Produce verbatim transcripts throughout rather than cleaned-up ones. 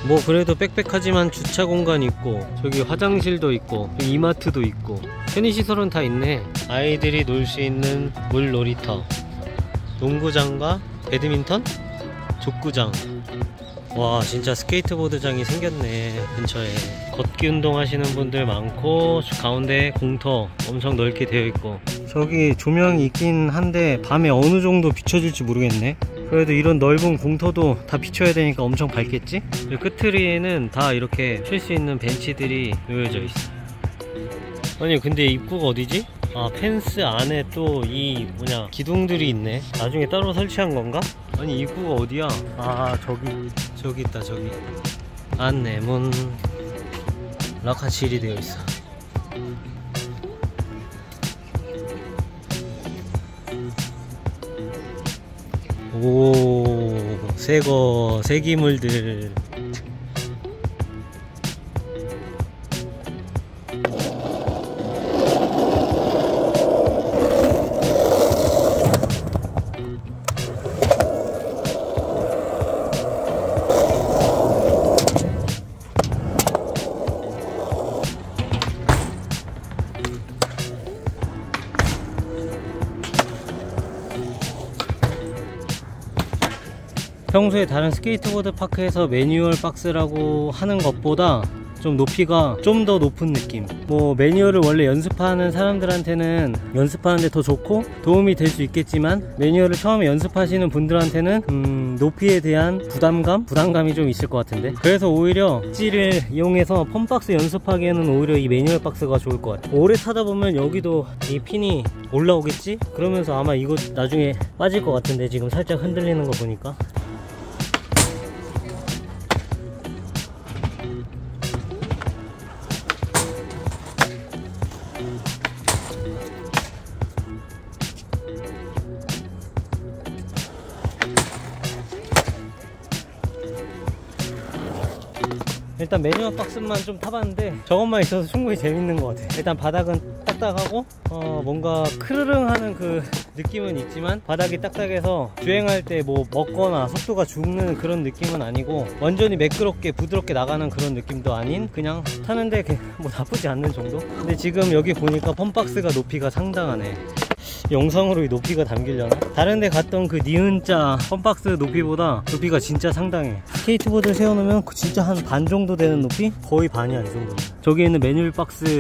뭐 그래도 빽빽하지만 주차 공간 있고, 저기 화장실도 있고, 여기 이마트도 있고, 편의시설은 다 있네. 아이들이 놀 수 있는 물놀이터, 농구장과 배드민턴, 족구장. 와, 진짜 스케이트보드장이 생겼네 근처에. 걷기 운동 하시는 분들 많고, 가운데 공터 엄청 넓게 되어 있고, 저기 조명이 있긴 한데 밤에 어느 정도 비춰줄지 모르겠네. 그래도 이런 넓은 공터도 다 비춰야 되니까 엄청 밝겠지? 끝트리에는 다 이렇게 쉴 수 있는 벤치들이 놓여져 있어. 아니 근데 입구가 어디지? 아, 펜스 안에 또 이 뭐냐 기둥들이 있네. 나중에 따로 설치한 건가? 아니 입구가 어디야? 아, 저기 저기 있다. 저기 안내문 라카칠이 되어 있어. 오, 새거 새기물들. 평소에 다른 스케이트보드 파크에서 매뉴얼 박스라고 하는 것보다 좀 높이가 좀 더 높은 느낌. 뭐 매뉴얼을 원래 연습하는 사람들한테는 연습하는데 더 좋고 도움이 될 수 있겠지만, 매뉴얼을 처음에 연습하시는 분들한테는 음, 높이에 대한 부담감? 부담감이 좀 있을 것 같은데, 그래서 오히려 찌를 이용해서 펌박스 연습하기에는 오히려 이 매뉴얼 박스가 좋을 것 같아. 오래 타다 보면 여기도 이 핀이 올라오겠지? 그러면서 아마 이거 나중에 빠질 것 같은데, 지금 살짝 흔들리는 거 보니까. 일단 매뉴얼 박스만 좀 타봤는데 저것만 있어서 충분히 재밌는 것 같아. 일단 바닥은 딱딱하고 어 뭔가 크르릉 하는 그 느낌은 있지만, 바닥이 딱딱해서 주행할 때 뭐 먹거나 속도가 죽는 그런 느낌은 아니고, 완전히 매끄럽게 부드럽게 나가는 그런 느낌도 아닌, 그냥 타는데 뭐 나쁘지 않는 정도? 근데 지금 여기 보니까 펌박스가 높이가 상당하네. 영상으로 이 높이가 담기려나? 다른데 갔던 그 니은자 펌박스 높이보다 높이가 진짜 상당해. 스케이트보드를 세워놓으면 진짜 한 반 정도 되는 높이? 거의 반이야 이 정도면. 저기 있는 매뉴얼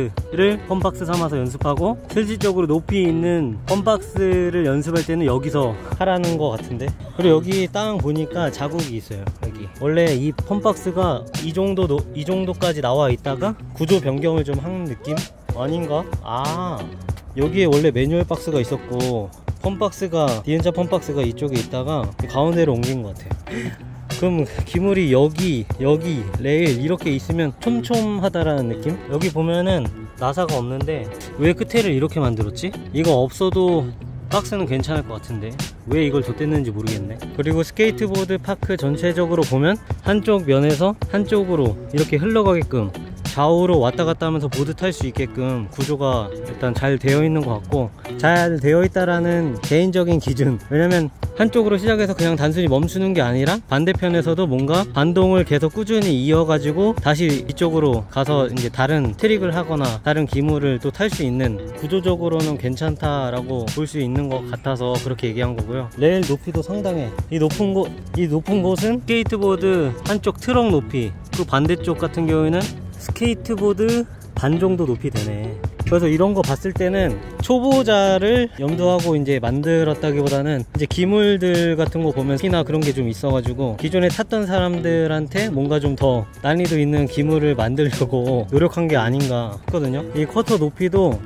박스를 펌박스 삼아서 연습하고, 실질적으로 높이 있는 펌박스를 연습할 때는 여기서 하라는 것 같은데. 그리고 여기 땅 보니까 자국이 있어요. 여기 원래 이 펌박스가 이 정도 노, 이 정도까지 나와 있다가 구조 변경을 좀 한 느낌? 아닌가? 아, 여기에 원래 매뉴얼 박스가 있었고 펌박스가, 니은자 펌박스가 이쪽에 있다가 가운데로 옮긴 것 같아. 그럼 기물이 여기 여기 레일 이렇게 있으면 촘촘하다라는 느낌? 여기 보면은 나사가 없는데 왜 끝에를 이렇게 만들었지? 이거 없어도 박스는 괜찮을 것 같은데 왜 이걸 덧댔는지 모르겠네. 그리고 스케이트보드 파크 전체적으로 보면 한쪽 면에서 한쪽으로 이렇게 흘러가게끔 좌우로 왔다 갔다 하면서 보드 탈 수 있게끔 구조가 일단 잘 되어 있는 것 같고, 잘 되어 있다라는 개인적인 기준. 왜냐면 한쪽으로 시작해서 그냥 단순히 멈추는 게 아니라 반대편에서도 뭔가 반동을 계속 꾸준히 이어가지고 다시 이쪽으로 가서 이제 다른 트릭을 하거나 다른 기물을 또 탈 수 있는, 구조적으로는 괜찮다라고 볼 수 있는 것 같아서 그렇게 얘기한 거고요. 레일 높이도 상당해. 이 높은 곳, 이 높은 곳은 스케이트보드 한쪽 트럭 높이, 그 반대쪽 같은 경우에는 스케이트보드 반 정도 높이 되네. 그래서 이런 거 봤을 때는 초보자를 염두하고 이제 만들었다기보다는 이제 기물들 같은 거 보면 특히나 그런 게 좀 있어가지고 기존에 탔던 사람들한테 뭔가 좀 더 난이도 있는 기물을 만들려고 노력한 게 아닌가 했거든요. 이 쿼터 높이도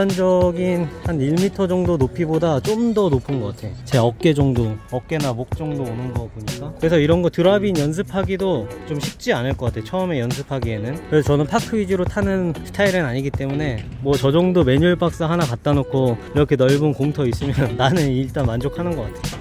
일반적인 한 일 미터 정도 높이보다 좀 더 높은 것 같아. 제 어깨 정도, 어깨나 목 정도 오는 거 보니까. 그래서 이런 거 드랍인 연습하기도 좀 쉽지 않을 것 같아, 처음에 연습하기에는. 그래서 저는 파크 위주로 타는 스타일은 아니기 때문에 뭐 저 정도 매뉴얼 박스 하나 갖다 놓고 이렇게 넓은 공터 있으면 나는 일단 만족하는 것 같아.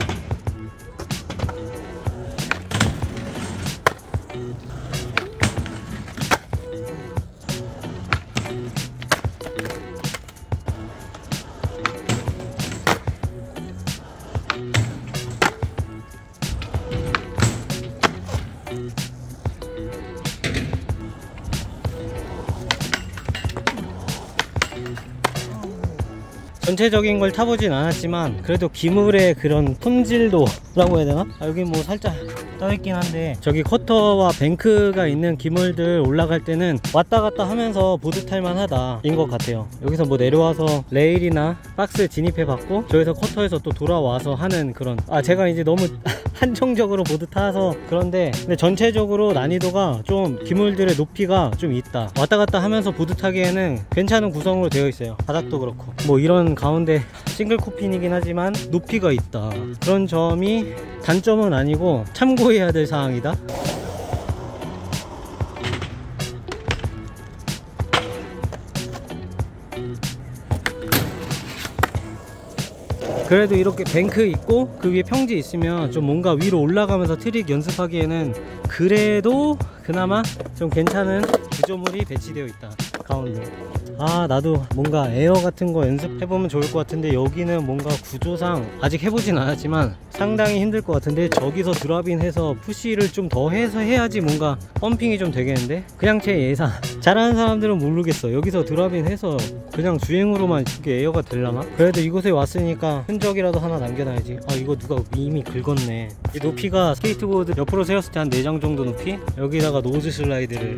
전체적인 걸 타보진 않았지만 그래도 기물의 그런 품질도라고 해야 되나? 아, 여기 뭐 살짝 떠있긴 한데 저기 커터와 뱅크가 있는 기물들 올라갈 때는 왔다 갔다 하면서 보드 탈만 하다 인 것 같아요. 여기서 뭐 내려와서 레일이나 박스 진입해 봤고 저기서 커터에서 또 돌아와서 하는 그런, 아 제가 이제 너무 한정적으로 보드 타서 그런데, 근데 전체적으로 난이도가 좀 기물들의 높이가 좀 있다. 왔다 갔다 하면서 보드 타기에는 괜찮은 구성으로 되어 있어요. 바닥도 그렇고 뭐 이런 가운데 싱글 코핀이긴 하지만 높이가 있다, 그런 점이 단점은 아니고 참고해야 될 사항이다. 그래도 이렇게 뱅크 있고 그 위에 평지 있으면 좀 뭔가 위로 올라가면서 트릭 연습하기에는 그래도 그나마 좀 괜찮은 구조물이 배치되어 있다, 가운데. 아, 나도 뭔가 에어 같은 거 연습해보면 좋을 것 같은데 여기는 뭔가 구조상 아직 해보진 않았지만 상당히 힘들 것 같은데, 저기서 드랍인 해서 푸시를 좀 더 해서 해야지 뭔가 펌핑이 좀 되겠는데, 그냥 제 예상. 잘하는 사람들은 모르겠어. 여기서 드랍인 해서 그냥 주행으로만 이게 에어가 되려나? 그래도 이곳에 왔으니까 흔적이라도 하나 남겨놔야지. 아, 이거 누가 이미 긁었네. 이 높이가 스케이트보드 옆으로 세웠을 때 한 네 장 정도 높이? 여기다가 노즈 슬라이드를.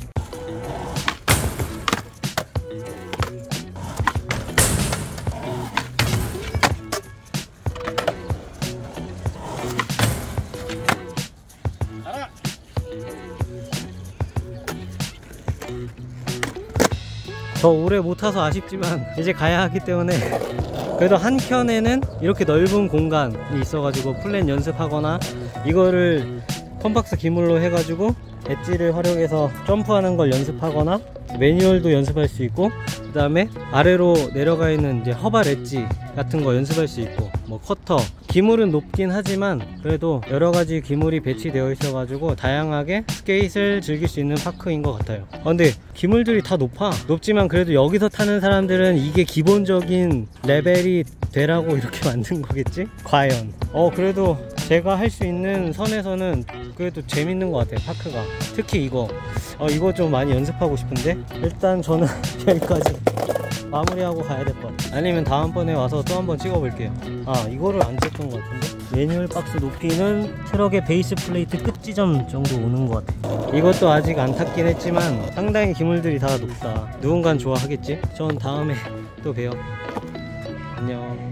더 오래 못 타서 아쉽지만 이제 가야 하기 때문에 그래도 한 켠에는 이렇게 넓은 공간이 있어가지고 플랜 연습하거나 이거를 펌박스 기물로 해가지고 엣지를 활용해서 점프하는 걸 연습하거나 매뉴얼도 연습할 수 있고, 그 다음에 아래로 내려가 있는 이제 허발 엣지 같은 거 연습할 수 있고, 뭐 커터, 기물은 높긴 하지만 그래도 여러가지 기물이 배치되어 있어 가지고 다양하게 스케이트를 즐길 수 있는 파크인 것 같아요. 아, 근데 기물들이 다 높아. 높지만 그래도 여기서 타는 사람들은 이게 기본적인 레벨이 되라고 이렇게 만든 거겠지? 과연. 어 그래도 제가 할 수 있는 선에서는 그래도 재밌는 것 같아요, 파크가. 특히 이거 어 이거 좀 많이 연습하고 싶은데 일단 저는 여기까지 마무리하고 가야 될 것 같아요. 아니면 다음번에 와서 또 한번 찍어 볼게요. 아, 이거를 안 찍던 것 같은데. 매뉴얼 박스 높이는 트럭의 베이스 플레이트 끝 지점 정도 오는 것 같아요. 이것도 아직 안 탔긴 했지만 상당히 기물들이 다 높다. 누군간 좋아하겠지? 전 다음에 또 봬요. 안녕.